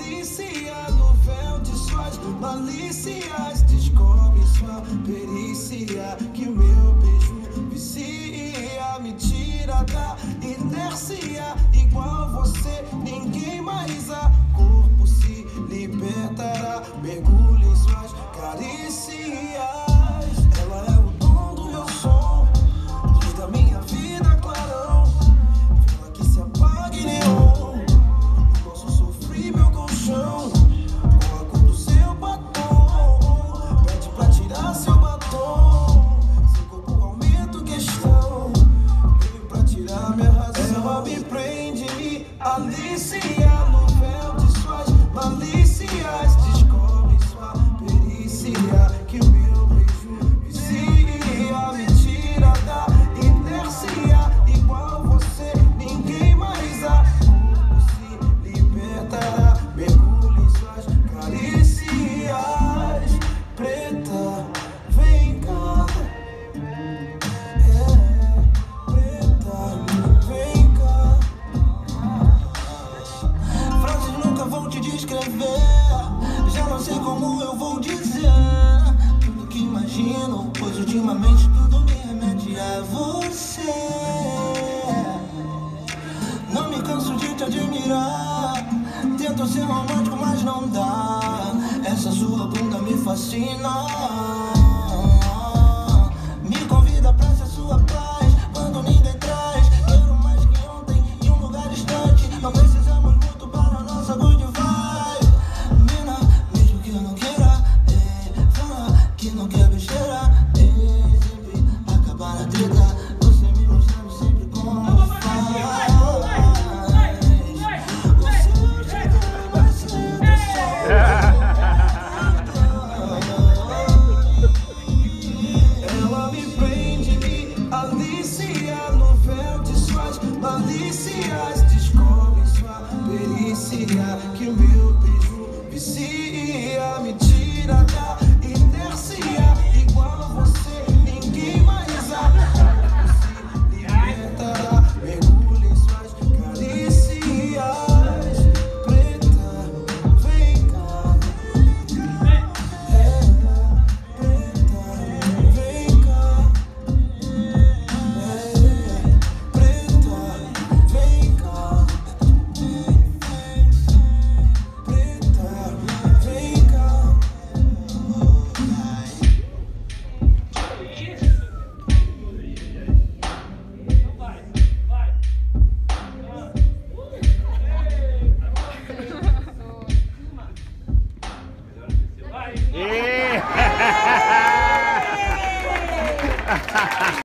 Alicia no véu de suas malícias, descobre sua perícia, que meu beijo vicia, me tira da inércia. Igual você, ninguém mais há. Corpo se libertará, mergulha em suas carícias. Ela é o dom do meu som, luz da minha vida, clarão. Vela que se apaga em neon, eu posso sofrer meu colchão. Com a cor do seu batom, pede pra tirar seu batom. Seu corpo aumenta questão, veio pra tirar minha razão. Ela me prende, me alicia no véu de suas malícias, descobre sua perícia, que o meu beijo vicia, me tira da inércia. Igual você, ninguém mais há. Corpo se libertará, mergulha em suas carícias. Preta, vem cá. Preta, vem cá. Frases nunca vão te descrever, já não sei como eu vou dizer tudo que imagino, pois ultimamente tudo me remete a você. Não me canso de te admirar, tento ser romântico, mas não dá. Essa sua bunda me fascina, me convida pra ser sua paz quando ninguém traz. Quero mais que ontem em um lugar distante, não precisamos muito para a nossa good vibe. Mina, mesmo que eu não queira, fala que não quer besteira, sempre acabar na treta. Você me mostrando sempre como faz. O seu jeito é mais sedução. Ela me prende, me alicia no véu de suas malícias, descobre sua perícia, que o meu beijo vicia, me tira da inércia. Igual você, ninguém mais há. Corpo se libertará, mergulha em suas carícias. Preta, vem cá. Preta, vem cá. Preta, vem cá. Preta, vem cá. Yeah!